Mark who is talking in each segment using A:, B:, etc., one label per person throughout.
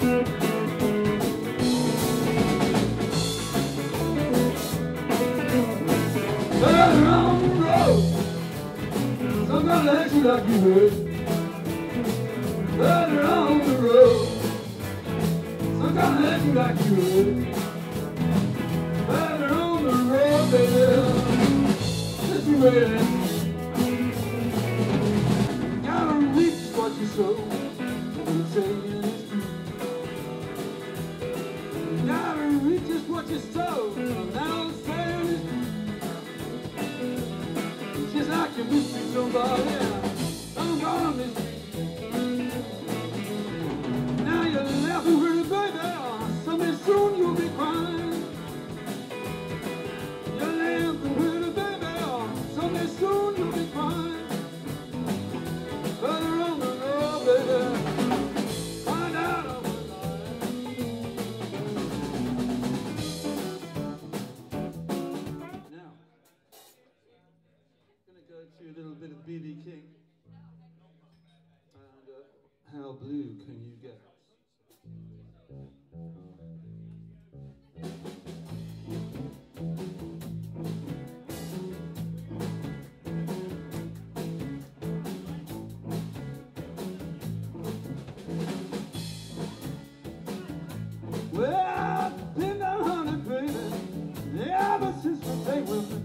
A: Better on the road. Some gonna let you like you heard. Better on the road. Some gonna let you like you heard. Better on the road, baby. Just be ready. You gotta reach what you sow. What say is true. You gotta reach just what you sow. Now I'm saying it's true. Just like you miss somebody, I'm gonna miss you. Now you're laughing with a baby, someday soon you'll be crying. You're laughing with a baby, someday soon you'll be crying. Further on the road, baby, find out I'm now. Go to a little bit of B.B. King and how blue can you get? Well, I've been down hunting, baby, ever since the day with me.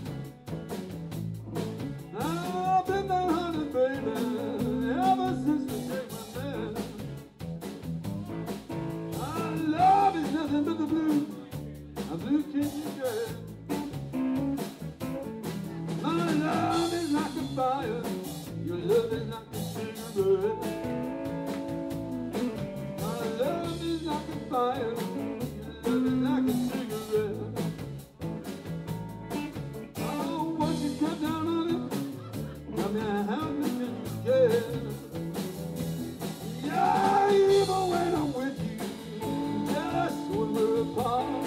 A: I've been down hunting, baby, ever since the day we met. Our love is nothing but the blue, a blue can you get? My love is like a fire, your love is like a cigarette. My love is like a fire, your love is like a cigarette. Oh, once you get down on it, tell me how many can you get? Yeah, even when I'm with you, just when we're apart.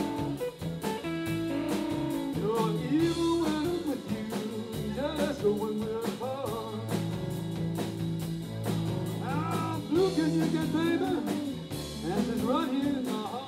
A: You're even when I'm with you, just when we're apart. How blue can you get, baby? Answer's right here in my heart.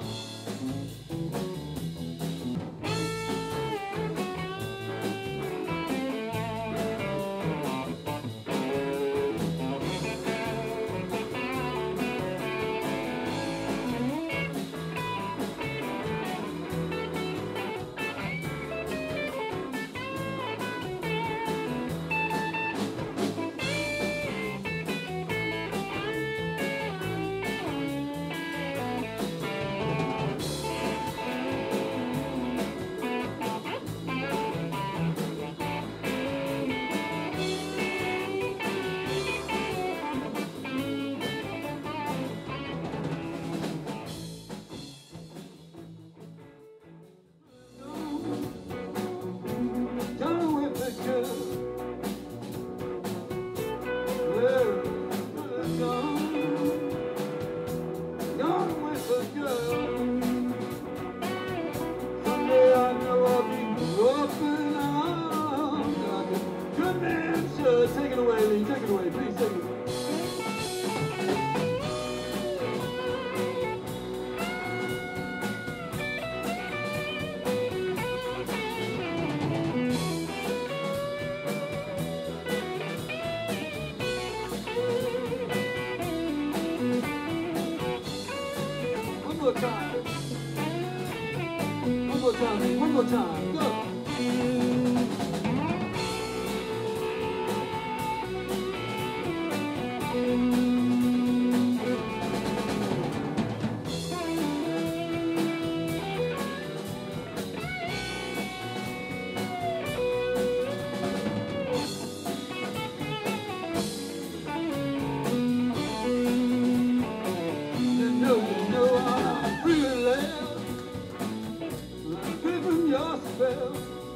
A: Take it away, Lee. Take it away. Please take it away. One more time. One more time, Lee. One more time. Go. I'm free from your spell.